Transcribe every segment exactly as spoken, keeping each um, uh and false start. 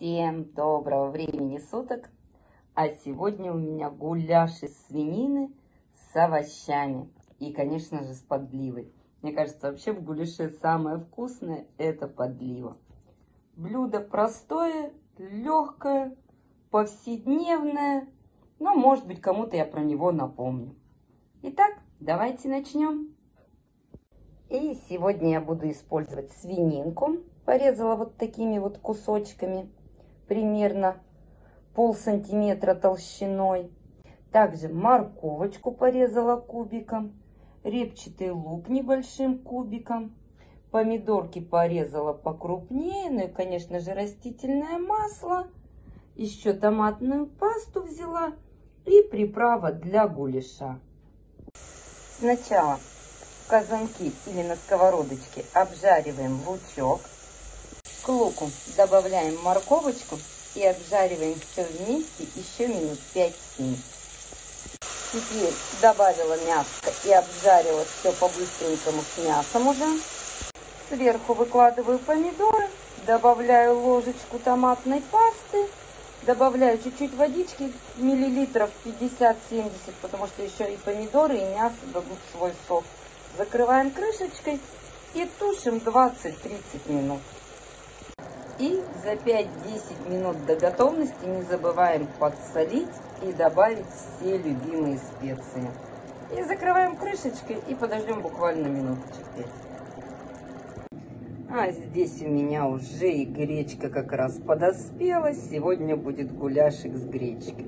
Всем доброго времени суток! А сегодня у меня гуляш из свинины с овощами и, конечно же, с подливой. Мне кажется, вообще в гуляше самое вкусное – это подлива. Блюдо простое, легкое, повседневное, но, может быть, кому-то я про него напомню. Итак, давайте начнем. И сегодня я буду использовать свининку. Порезала вот такими вот кусочками, примерно пол сантиметра толщиной. Также морковочку порезала кубиком, репчатый лук небольшим кубиком, помидорки порезала покрупнее, ну и, конечно же, растительное масло, еще томатную пасту взяла и приправа для гуляша. Сначала в казанке или на сковородочке обжариваем лучок. К луку добавляем морковочку и обжариваем все вместе еще минут пять-семь. Теперь добавила мяско и обжарила все по-быстренькому с мясом уже. Сверху выкладываю помидоры, добавляю ложечку томатной пасты, добавляю чуть-чуть водички, миллилитров пятьдесят-семьдесят, потому что еще и помидоры, и мясо дадут свой сок. Закрываем крышечкой и тушим двадцать-тридцать минут. И за пять-десять минут до готовности не забываем подсолить и добавить все любимые специи. И закрываем крышечкой и подождем буквально минуточек пять. А здесь у меня уже и гречка как раз подоспела. Сегодня будет гуляшик с гречкой.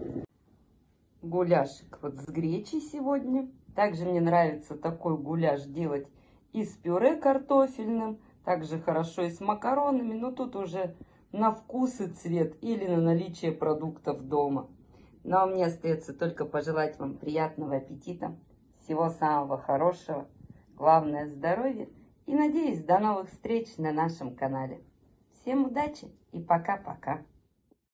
Гуляшик вот с гречей сегодня. Также мне нравится такой гуляш делать и с пюре картофельным. Также хорошо и с макаронами, но тут уже на вкус и цвет или на наличие продуктов дома. Ну а мне остается только пожелать вам приятного аппетита, всего самого хорошего, главное здоровья и надеюсь до новых встреч на нашем канале. Всем удачи и пока-пока!